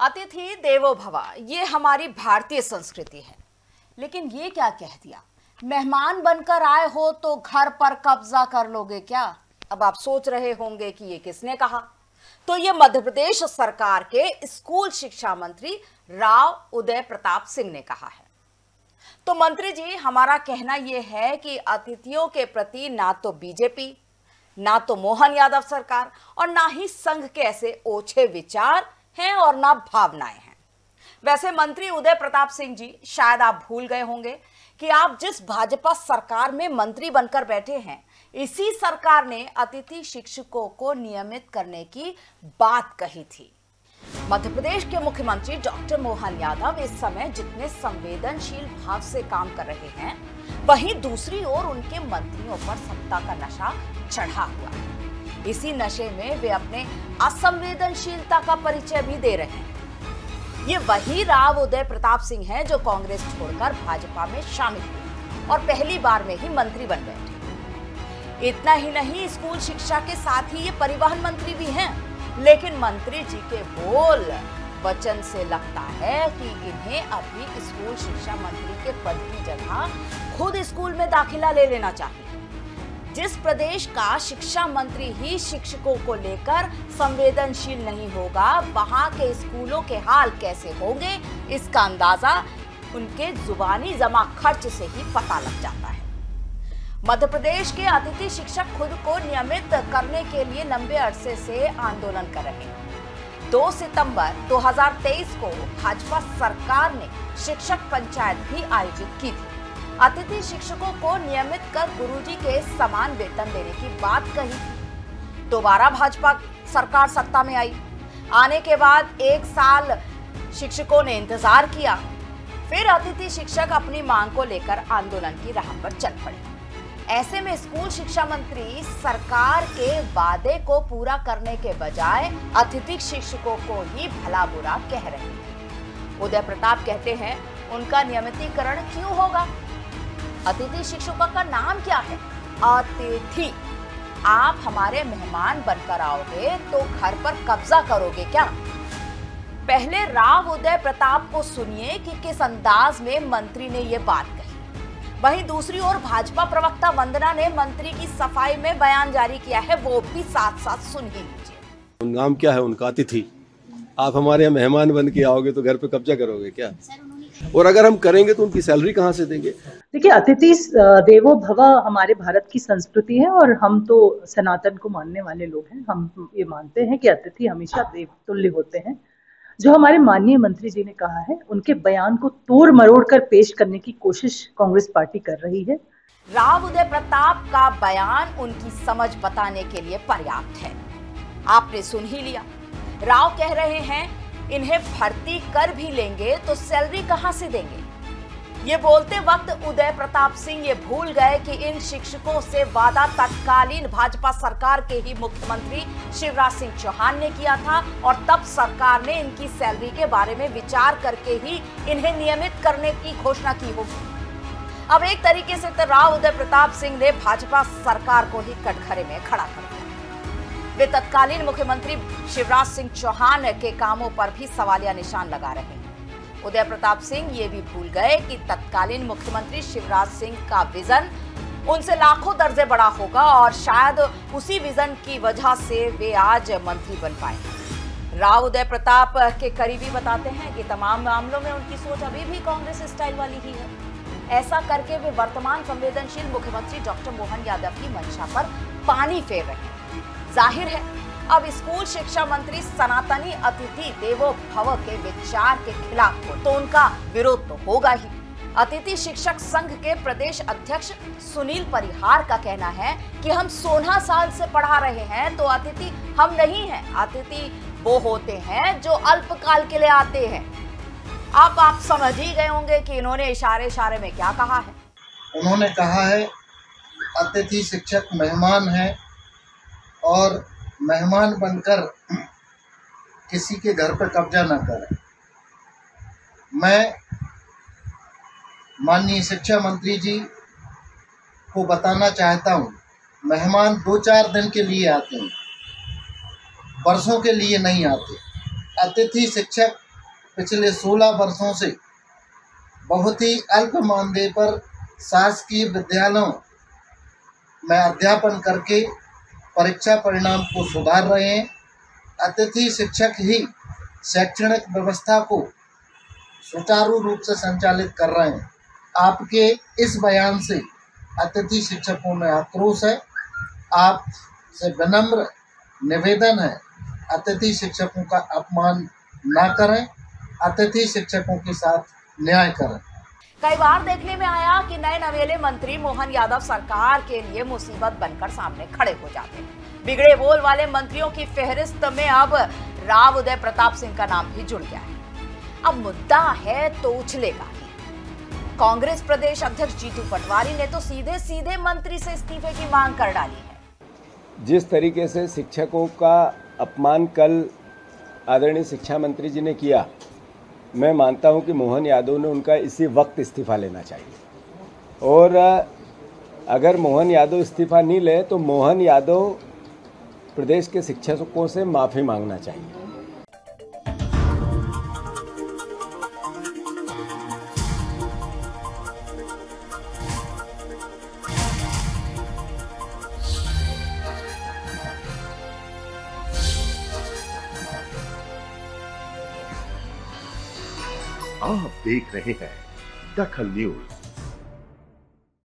अतिथि देवो भव, ये हमारी भारतीय संस्कृति है। लेकिन ये क्या कह दिया, मेहमान बनकर आए हो तो घर पर कब्जा कर लोगे क्या? अब आप सोच रहे होंगे कि ये किसने कहा। तो ये मध्य प्रदेश सरकार के स्कूल शिक्षा मंत्री राव उदय प्रताप सिंह ने कहा है। तो मंत्री जी, हमारा कहना यह है कि अतिथियों के प्रति ना तो बीजेपी, ना तो मोहन यादव सरकार और ना ही संघ के ऐसे ओछे विचार हैं और ना भावनाएं हैं। वैसे मंत्री उदय प्रताप सिंह जी, शायद आप भूल गए होंगे कि आप जिस भाजपा सरकार में मंत्री बनकर बैठे हैं, इसी सरकार ने अतिथि शिक्षकों को नियमित करने की बात कही थी। मध्य प्रदेश के मुख्यमंत्री डॉक्टर मोहन यादव इस समय जितने संवेदनशील भाव से काम कर रहे हैं, वहीं दूसरी ओर उनके मंत्रियों पर सत्ता का नशा चढ़ा हुआ है। इसी नशे में वे अपने असंवेदनशीलता का परिचय भी दे रहे हैं। ये वही राव उदय प्रताप सिंह हैं जो कांग्रेस छोड़कर भाजपा में शामिल हुए और पहली बार में ही मंत्री बन बैठे। इतना ही नहीं, स्कूल शिक्षा के साथ ही ये परिवहन मंत्री भी हैं। लेकिन मंत्री जी के बोल वचन से लगता है कि इन्हें अभी स्कूल शिक्षा मंत्री के पद की जगह खुद स्कूल में दाखिला ले लेना चाहिए। जिस प्रदेश का शिक्षा मंत्री ही शिक्षकों को लेकर संवेदनशील नहीं होगा, वहां के स्कूलों के हाल कैसे होंगे, इसका अंदाजा उनके जुबानी जमा खर्च से ही पता लग जाता है। मध्य प्रदेश के अतिथि शिक्षक खुद को नियमित करने के लिए लंबे अरसे से आंदोलन कर रहे हैं। 2 सितंबर 2023 को भाजपा सरकार ने शिक्षक पंचायत भी आयोजित की थी। अतिथि शिक्षकों को नियमित कर गुरुजी के समान वेतन देने की बात कही थी। दोबारा भाजपा सरकार सत्ता में आई। आने के बाद 1 साल शिक्षकों ने इंतजार किया। फिर अतिथि शिक्षक अपनी मांग को लेकर आंदोलन की राह पर चल पड़े। ऐसे में स्कूल शिक्षा मंत्री सरकार के वादे को पूरा करने के बजाय अतिथि शिक्षकों को ही भला बुरा कह रहे हैं। उदय प्रताप कहते हैं, उनका नियमितीकरण क्यों होगा? अतिथि शिक्षकों का नाम क्या है? अतिथि। आप हमारे मेहमान बनकर आओगे तो घर पर कब्जा करोगे क्या? पहले राव उदय प्रताप को सुनिए कि किस अंदाज में मंत्री ने यह बात कही। वहीं दूसरी ओर भाजपा प्रवक्ता वंदना ने मंत्री की सफाई में बयान जारी किया है, वो भी साथ साथ सुन ही लीजिए। नाम क्या है उनका? अतिथि। आप हमारे यहाँ मेहमान बन के आओगे तो घर पे कब्जा करोगे क्या? और अगर हम करेंगे तो उनकी सैलरी कहाँ से देंगे? देखिए, अतिथि देवो भव हमारे भारत की संस्कृति है और हम तो सनातन को मानने वाले लोग हैं। हम ये मानते हैं कि अतिथि हमेशा देव तुल्य होते हैं। जो हमारे माननीय मंत्री जी ने कहा है, उनके बयान को तोड़ मरोड़ कर पेश करने की कोशिश कांग्रेस पार्टी कर रही है। राव उदय प्रताप का बयान उनकी समझ बताने के लिए पर्याप्त है। आपने सुन ही लिया। राव कह रहे हैं, इन्हें भर्ती कर भी लेंगे तो सैलरी कहां से देंगे? ये बोलते वक्त उदय प्रताप सिंह ये भूल गए कि इन शिक्षकों से वादा तत्कालीन भाजपा सरकार के ही मुख्यमंत्री शिवराज सिंह चौहान ने किया था और तब सरकार ने इनकी सैलरी के बारे में विचार करके ही इन्हें नियमित करने की घोषणा की होगी। अब एक तरीके से तो राव उदय प्रताप सिंह ने भाजपा सरकार को ही कटघरे में खड़ा कर दिया। वे तत्कालीन मुख्यमंत्री शिवराज सिंह चौहान के कामों पर भी सवालिया निशान लगा रहे हैं। उदय प्रताप सिंह ये भी भूल गए कि तत्कालीन मुख्यमंत्री शिवराज सिंह का विजन उनसे लाखों दर्जे बड़ा होगा और शायद उसी विजन की वजह से वे आज मंत्री बन पाए। राव उदय प्रताप के करीबी बताते हैं कि तमाम मामलों में उनकी सोच अभी भी कांग्रेस स्टाइल वाली ही है। ऐसा करके वे वर्तमान संवेदनशील मुख्यमंत्री डॉक्टर मोहन यादव की मंशा पर पानी फेर रहे हैं। जाहिर है, अब स्कूल शिक्षा मंत्री सनातनी अतिथि देवो भव के विचार के खिलाफ हो तो उनका विरोध तो होगा ही। अतिथि शिक्षक संघ के प्रदेश अध्यक्ष सुनील परिहार का कहना है कि हम 16 साल से पढ़ा रहे हैं, तो अतिथि हम नहीं हैं। अतिथि वो होते हैं जो अल्पकाल के लिए आते हैं। अब आप समझ ही गए होंगे कि इन्होंने इशारे में क्या कहा है। उन्होंने कहा है, अतिथि शिक्षक मेहमान हैं और मेहमान बनकर किसी के घर पर कब्जा न करें। मैं माननीय शिक्षा मंत्री जी को बताना चाहता हूँ, मेहमान 2-4 दिन के लिए आते हैं, वर्षों के लिए नहीं आते। अतिथि शिक्षक पिछले 16 वर्षों से बहुत ही अल्प मानदेय पर शासकीय विद्यालयों में अध्यापन करके परीक्षा परिणाम को सुधार रहे हैं। अतिथि शिक्षक ही शैक्षणिक व्यवस्था को सुचारू रूप से संचालित कर रहे हैं। आपके इस बयान से अतिथि शिक्षकों में आक्रोश है। आपसे विनम्र निवेदन है, अतिथि शिक्षकों का अपमान ना करें, अतिथि शिक्षकों के साथ न्याय करें। कई बार देखने में आया कि नए नवेले मंत्री मोहन यादव सरकार के लिए मुसीबत बनकर सामने खड़े हो जाते हैं। बिगड़े बोल वाले मंत्रियों की फेहरिस्त में अब राव उदय प्रताप सिंह का नाम भी जुड़ गया है। अब मुद्दा है तो उछलेगा ही। कांग्रेस प्रदेश अध्यक्ष जीतू पटवारी ने तो सीधे सीधे मंत्री से इस्तीफे की मांग कर डाली है। जिस तरीके से शिक्षकों का अपमान कल आदरणीय शिक्षा मंत्री जी ने किया, मैं मानता हूं कि मोहन यादव ने उनका इसी वक्त इस्तीफा लेना चाहिए। और अगर मोहन यादव इस्तीफा नहीं ले तो मोहन यादव प्रदेश के शिक्षकों से माफ़ी मांगना चाहिए। आप देख रहे हैं दखल न्यूज।